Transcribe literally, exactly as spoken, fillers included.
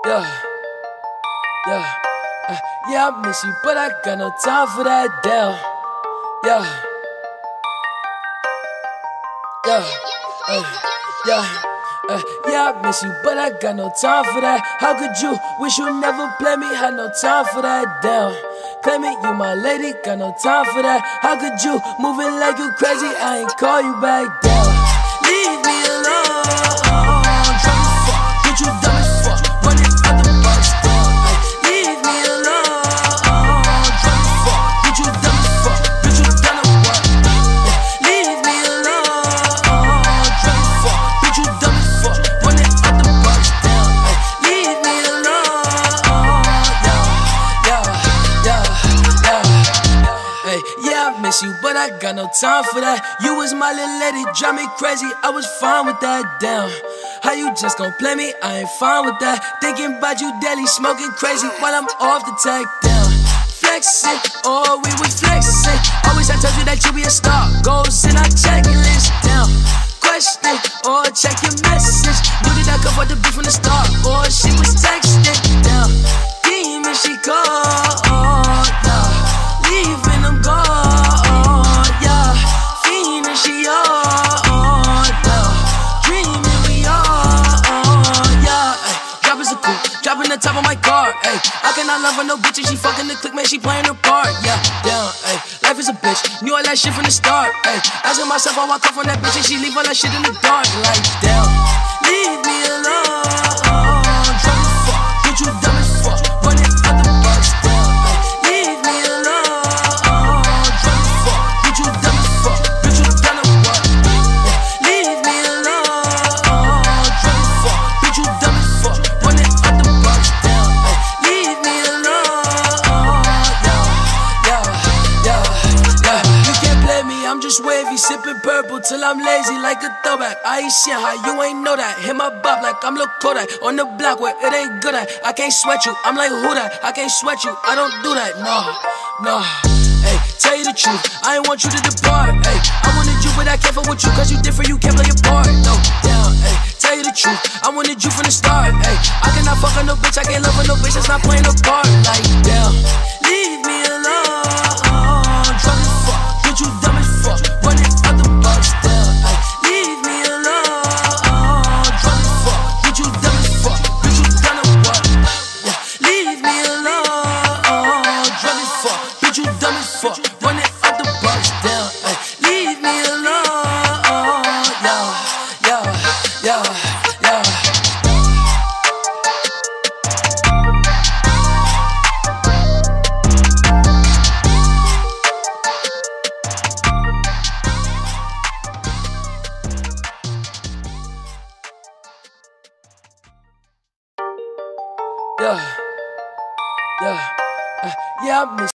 Yeah, yeah, uh, yeah, I miss you, but I got no time for that, damn. Yeah, yeah, uh, yeah, uh, yeah, I miss you, but I got no time for that. How could you wish you never played me? Had no time for that, damn. Claiming you my lady, got no time for that. How could you moving like you crazy? I ain't call you back, damn. Leave me alone. Drunk as fuck, get you dumb as fuck. Running out the box, damn. Leave me alone. Drunk as fuck, get you dumb as fuck. Bitch, you done a what? Leave me alone. Drunk as fuck, get you dumb as fuck. Running out the box, damn. Leave me alone. Yeah, yeah, yeah, yeah. Hey, yeah, I miss you, but I got no time for that. You was my little lady, drive me crazy. I was fine with that, damn. How you just gon' play me? I ain't fine with that. Thinking about you daily, smoking crazy while I'm off the tech, down. Flexing, oh, we was flexing. Always I told you that you be a star. Goals in our checklist, down. Question, or check your message. Knew that I could afford the beef from the start, or she was texting, down. Demon, she called, yeah. Leaving them gone, yeah. Fiending, she on, yeah. Dreaming, we on, yeah. Ay, drop is a coupe, dropping the top of my car, ayy. I cannot love her, no bitch, and she fucking the click, man, she playing her part, yeah. Down, ayy. Life is a bitch, knew all that shit from the start, ayy. Asking myself how I come from that bitch, and she leave all that shit in the dark, like, damn. Leave me alone. Drunk as fuck, get you dumb as fuck. Running out the box, damn. Ay, leave me alone. Drunk as fuck, get you dumb as fuck. Bitch, you done a what? Yeah. Leave me alone. Drunk as fuck, get you dumb as fuck. Running out the box, damn. Ay, leave me alone. Yeah, yeah, yeah, yeah. You can't play me, I'm just wavy, sipping purple till I'm lazy like a throwback. I ain't shit high, you ain't know that. Hit my bop like I'm Lil Kodak on the block where it ain't good at. I can't sweat you, I'm like who that? I can't sweat you, I don't do that, no, no. Hey, tell you the truth, I ain't want you to depart. Hey, I wanted you, but I can't fuck with you, cause you different, you can't play your part. No, down, hey, tell you the truth, I wanted you from the start. Hey, I cannot fuck on no bitch, I can't love on no bitch that's not playing no part. Like, damn, leave me alone. Drunk as fuck, get you dumb as fuck. Running out the box, damn. Ay, leave me alone. Drunk as fuck, get you dumb as fuck. Bitch, you done a what? Yeah, leave me alone. Drunk as fuck, bitch, you dumb as fuck. Running out the box, damn. Ay, leave me alone. Yeah, yeah, yeah, yeah. Yeah, yeah, uh, yeah, I miss